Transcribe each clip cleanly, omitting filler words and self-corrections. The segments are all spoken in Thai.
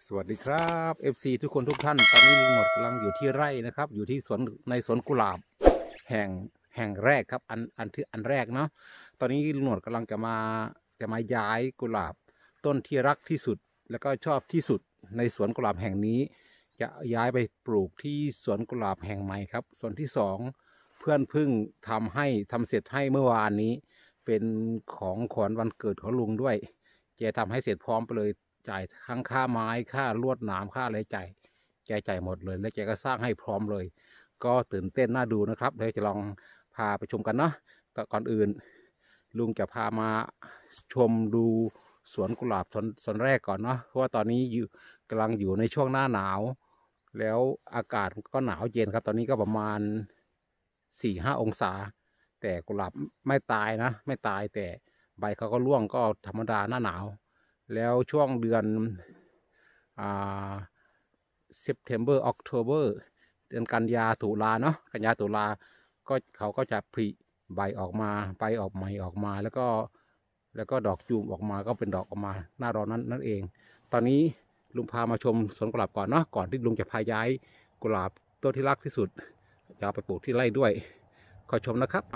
สวัสดีครับ FC ทุกคนทุกท่านตอนนี้ลุงหมดกำลังอยู่ที่ไร่นะครับอยู่ที่สวนในสวนกุหลาบแห่งแห่งแรกครับอันแรกเนาะตอนนี้ลุงหมดกำลังจะมาย้ายกุหลาบต้นที่รักที่สุดแล้วก็ชอบที่สุดในสวนกุหลาบแห่งนี้จะย้ายไปปลูกที่สวนกุหลาบแห่งใหม่ครับส่วนที่สองเพื่อนเพิ่งทำเสร็จให้เมื่อวานนี้เป็นของขวัญวันเกิดของลุงด้วยแกทำให้เสร็จพร้อมไปเลยจ่ายทั้งค่าไม้ค่าลวดหนามค่าอะไรจ่ายหมดเลยแล้วแกก็สร้างให้พร้อมเลยก็ตื่นเต้นน่าดูนะครับเดี๋ยวจะลองพาไปชมกันเนาะแต่ก่อนอื่นลุงจะพามาชมดูสวนกุหลาบสวนแรกก่อนเนาะเพราะว่าตอนนี้กำลังอยู่ในช่วงหน้าหนาวแล้วอากาศก็หนาวเย็นครับตอนนี้ก็ประมาณ4-5 องศาแต่กุหลาบไม่ตายนะไม่ตายแต่ใบเขาก็ร่วงก็ธรรมดาหน้าหนาวแล้วช่วงเดือนอ่า September October เดือนกันยาตุลาเนาะกันยาตุลาก็เขาก็จะผลิใบออกมาใบออกใหม่ออกมาแล้วก็ดอกจูมออกมาก็เป็นดอกออกมาหน้าร้อนนั่นเองตอนนี้ลุงพามาชมสวนกุหลาบก่อนเนาะก่อนที่ลุงจะพาย้ายกุหลาบต้นที่รักที่สุดจะเอาไปปลูกที่ไร่ด้วยขอชมนะครับ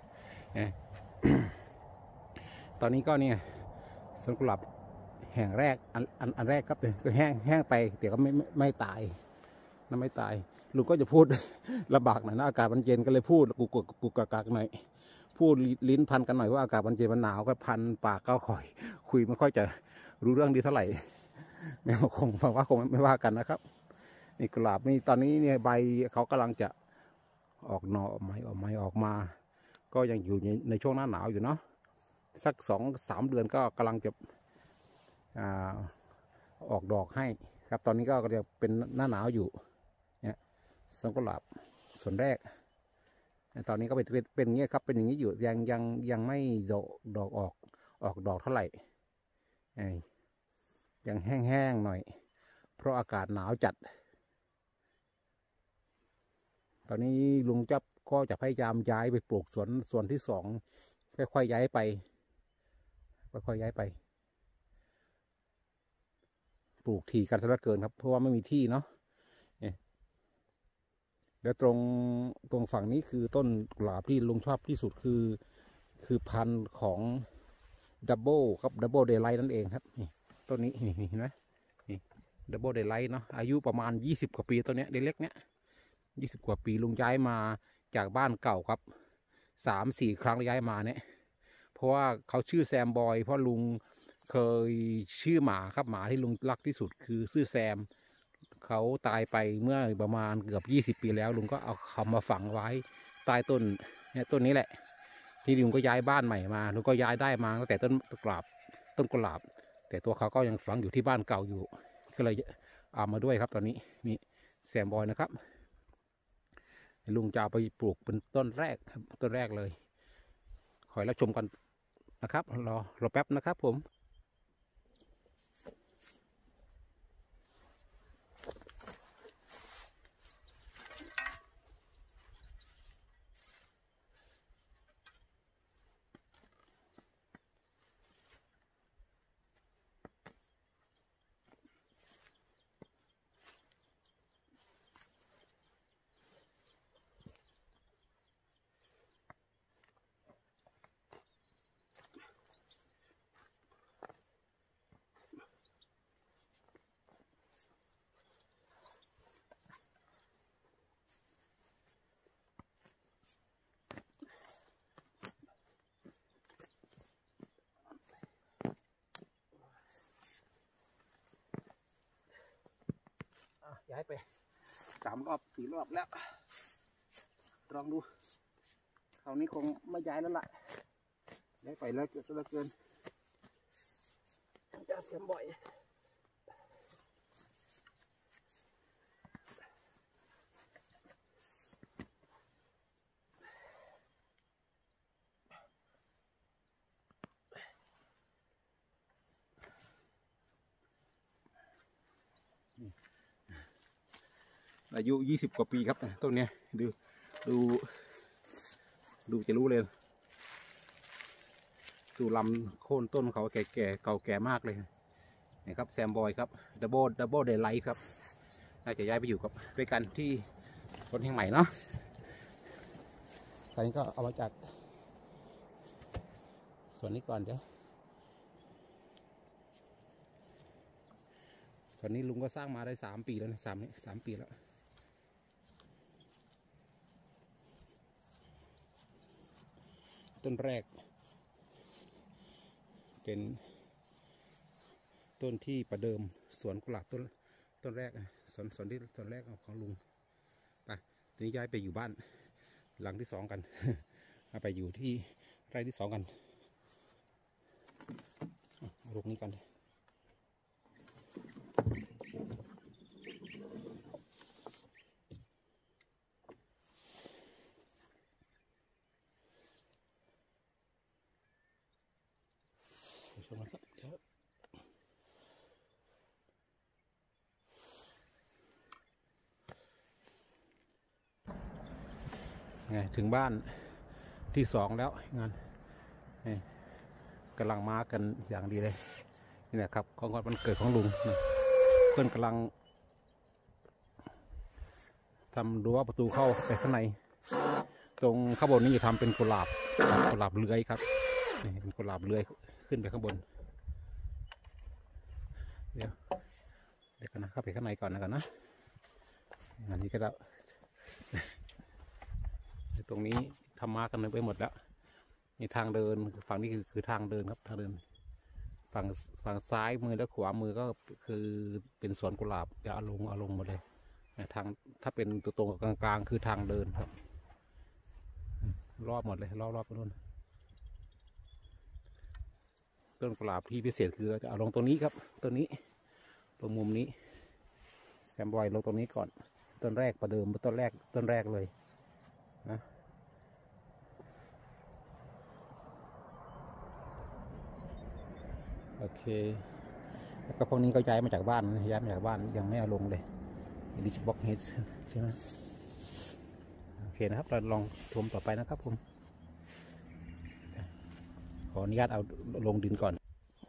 ตอนนี้ก็เนี่ยสวนกุหลาบแห่งแรกอันแรกครับก็แห้งไปแต่ก็ไม่ตายนะไม่ตายลุงก็จะพูด ลำบากหน่อยนะอากาศมันเย็นก็เลยพูดกุกกักหน่อยพูดลิ้นพันกันหน่อยว่าอากาศมันเย็นมันหนาวก็พันปากก็ค่อยคุยไม่ค่อยจะรู้เรื่องดีเท่าไหร่แม่คงไม่ว่ากันนะครับนี่กุหลาบนี่ตอนนี้เนี่ยใบเขากำลังจะออกหน่อไม้ออกมาก็ยังอยู่ในช่วงหน้าหนาวอยู่เนาะสัก2-3 เดือนก็กำลังจะออกดอกให้ครับตอนนี้ก็ยังเป็นหน้าหนาวอยู่เนี่ยสวนกุหลาบส่วนแรกตอนนี้ก็เป็นอย่างนี้ครับเป็นอย่างนี้อยู่ยังไม่ดอกออกดอกเท่าไหร่ยังแห้งๆหน่อยเพราะอากาศหนาวจัดตอนนี้ลุงก็จะพยายามย้ายไปปลูกส่วนที่สองค่อยๆย้ายไปปลูกถี่กันซะเหลือเกินครับเพราะว่าไม่มีที่เนาะแล้วตรงฝั่งนี้คือต้นกุหลาบที่ลุงชอบที่สุดคือพันธุ์ของดับเบิลครับดับเบิลเดย์ไลท์นั่นเองครับนี่ต้นนี้นี่เห็นไหมนี่ดับเบิลเดย์ไลท์เนาะอายุประมาณ20 กว่าปีต้นเนี้ยเล็กๆเนี้ย20 กว่าปีลุงย้ายมาจากบ้านเก่าครับ3-4 ครั้งย้ายมาเนี่ยเพราะว่าเขาชื่อแซมบอยเพราะลุงเคยชื่อหมาครับหมาที่ลุงรักที่สุดคือชื่อแซมเขาตายไปเมื่อประมาณเกือบ20 ปีแล้วลุงก็เอาเขามาฝังไว้ใต้ต้นเนี่ยต้นนี้แหละที่ลุงก็ย้ายบ้านใหม่มาลุงก็ย้ายได้มาตั้งแต่ต้นกุหลาบแต่ตัวเขาก็ยังฝังอยู่ที่บ้านเก่าอยู่ก็เลยเอามาด้วยครับตอนนี้นี่แซมบอยนะครับลุงจะเอาไปปลูกเป็นต้นแรกครับต้นแรกเลยขอรับชมกันนะครับรอแป๊บนะครับผมย้ายไป3 รอบ 4 รอบแล้วลองดูคราวนี้คงไม่ย้ายแล้วล่ะย้ายไปแล้วเกิดซะเหลือเกินจะเสียมบ่อยอายุ20 กว่าปีครับต้นนี้ดูจะรู้เลยดูลำโค่นต้นเขาแก่เก่าแก่มากเลยนี่ครับแซมบอยครับดับเบิลเดย์ไลท์ครับน่าจะย้ายไปอยู่กับด้วยกันที่สวนแห่งใหม่เนาะตอนนี้ก็เอามาจากส่วนนี้ก่อนเดี๋ยวส่วนนี้ลุงก็สร้างมาได้3 ปีแล้วนะ3 ปีแล้วต้นแรกเป็นต้นที่ประเดิมสวนกุหลาบต้นแรกสวนที่ต้นแรกของลุงไปทีนี้ย้ายไปอยู่บ้านหลังที่2กัน ไปอยู่ที่ไร่ที่2กันลูกนี้กันชมนะครับเดี๋ยวไงถึงบ้านที่2แล้วงานกำลังมากันอย่างดีเลยนี่นะครับของวันเกิดของลุงเพื่อนกำลังทำรั้วประตูเข้าไปข้างในตรงข้างบนนี้จะทำเป็นกุหลาบเลื้อยครับนี่เป็นกุหลาบเลื้อยขึ้นไปข้างบนเดี๋ยวกันนะเข้าไปข้างในก่อนนะอันนี้ก็แล้วตรงนี้ทำมากันไปหมดแล้วมีทางเดินฝั่งนี้คือทางเดินครับทางเดินฝั่งซ้ายมือและขวามือก็คือเป็นสวนกุหลาบจะเอาลงหมดเลยทางถ้าเป็นตัวตรงกลางคือทางเดินครับรอบหมดเลยรอบไปนู่นต้นกุหลาบที่พิเศษคือจะเอาลงตรงนี้ครับต้นนี้ตรงมุมนี้แซมบอยลงตรงนี้ก่อนต้นแรกประเดิมต้นแรกเลยนะโอเคแล้วก็พวกนี้ก็ย้ายมาจากบ้านยังไม่เอาลงเลยดิชบ็อกเฮดใช่ไหมโอเคนะครับเราลองชมต่อไปนะครับผมขออนุญาตเอาลงดินก่อน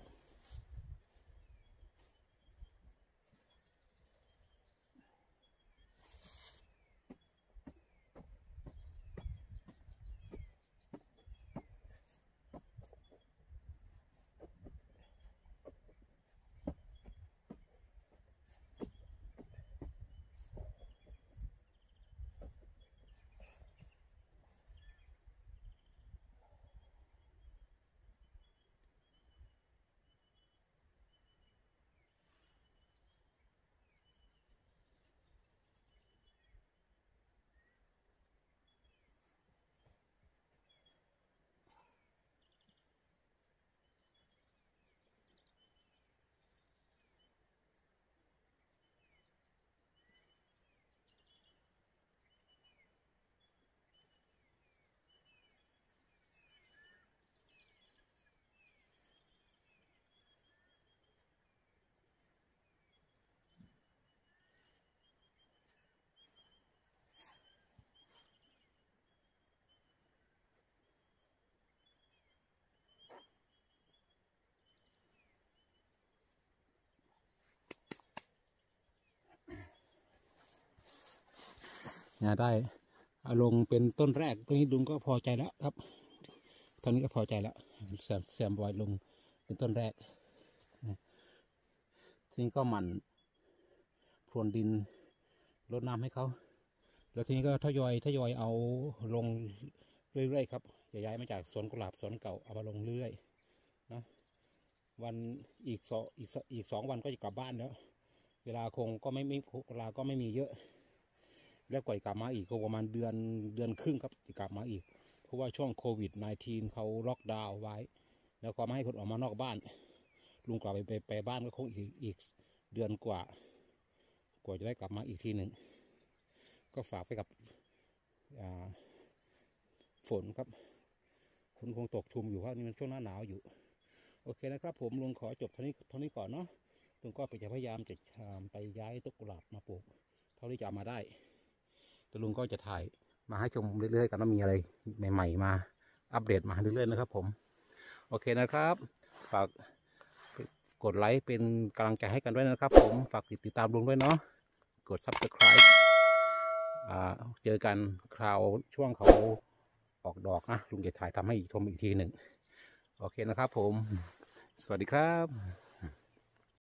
ได้เอาลงเป็นต้นแรกตรงนี้ลุงก็พอใจแล้วครับตอนนี้ก็พอใจแล้วแซมบอยลงเป็นต้นแรกทีนี้ก็หมั่นพรวนดินรดน้ำให้เขาแล้วทีนี้ก็ทยอยเอาลงเรื่อยๆครับจะย้ายมาจากสวนกุหลาบสวนเก่าเอามาลงเรื่อยนะวันอีก2 วันก็จะกลับบ้านแล้วเวลาก็ไม่มีเยอะแล้วกว่ากลับมาอีกก็ประมาณเดือนครึ่งครับจะกลับมาอีกเพราะว่าช่วงโควิด -19 เขาล็อกดาวน์ไว้แล้วก็ไม่ให้คนออกมานอกบ้านลุงกลับไปบ้านก็คงอีกเดือนกว่าจะได้กลับมาอีกทีหนึ่งก็ฝากไปกับฝนครับฝนคงตกชุมอยู่เพราะนี่มันช่วงหน้าหนาวอยู่โอเคนะครับผมลุงขอจบเท่านี้ก่อนเนาะลุงก็จะพยายามจะไปย้ายต้นกุหลาบมาปลูกเท่าที่จะมาได้แต่ลุงก็จะถ่ายมาให้ชมเรื่อยๆกันว่ามีอะไรใหม่ๆมาอัปเดตมาเรื่อยๆนะครับผมโอเคนะครับฝากกกดไลค์เป็นกำลังใจให้กันด้วยนะครับผมฝากติดตามลุงด้วยเนาะกด Subscribe เจอกันคราวช่วงเขาออกดอกนะลุงจะถ่ายทำให้ชมอีกทีหนึ่งโอเคนะครับผมสวัสดีครับ